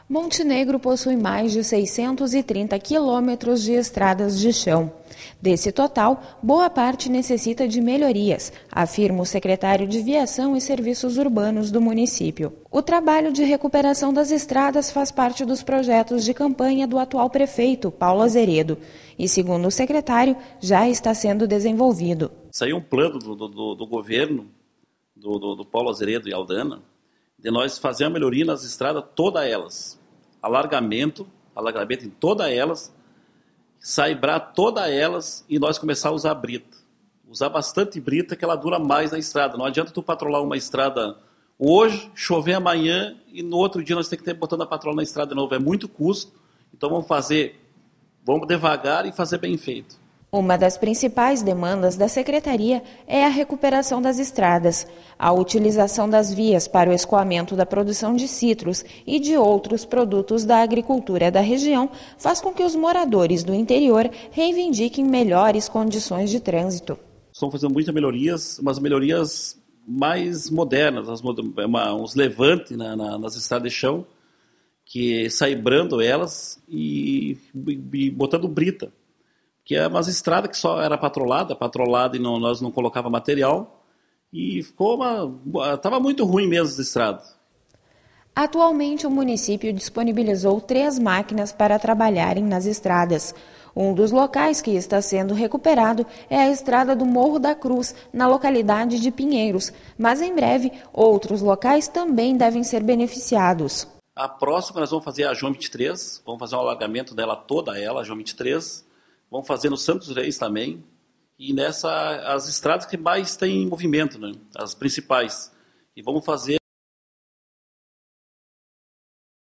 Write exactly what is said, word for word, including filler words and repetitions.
Montenegro possui mais de seiscentos e trinta quilômetros de estradas de chão. Desse total, boa parte necessita de melhorias, afirma o secretário de Viação e Serviços Urbanos do município. O trabalho de recuperação das estradas faz parte dos projetos de campanha do atual prefeito, Paulo Azeredo, e, segundo o secretário, já está sendo desenvolvido. Saiu um plano do, do, do governo, do, do, do Paulo Azeredo e Aldana, de nós fazer a melhoria nas estradas, todas elas. Alargamento, alargamento em todas elas, saibrar todas elas e nós começar a usar brita. Usar bastante brita que ela dura mais na estrada. Não adianta tu patrolar uma estrada hoje, chover amanhã e no outro dia nós temos que ter botando a patrola na estrada de novo. É muito custo, então vamos fazer, vamos devagar e fazer bem feito. Uma das principais demandas da Secretaria é a recuperação das estradas. A utilização das vias para o escoamento da produção de citros e de outros produtos da agricultura da região faz com que os moradores do interior reivindiquem melhores condições de trânsito. Estão fazendo muitas melhorias, umas melhorias mais modernas, uma, uns levantes na, na, nas estradas de chão, que saibrando elas e, e botando brita. Que é umas estradas que só era patrolada, patrolada e não, nós não colocava material, e ficou uma... estava muito ruim mesmo as estradas. Atualmente o município disponibilizou três máquinas para trabalharem nas estradas. Um dos locais que está sendo recuperado é a estrada do Morro da Cruz, na localidade de Pinheiros, mas em breve outros locais também devem ser beneficiados. A próxima nós vamos fazer a João vinte e três, vamos fazer um alargamento dela toda ela, a João vinte e três, vamos fazer no Santos Reis também, e nessa as estradas que mais têm movimento, né? As principais. E vamos fazer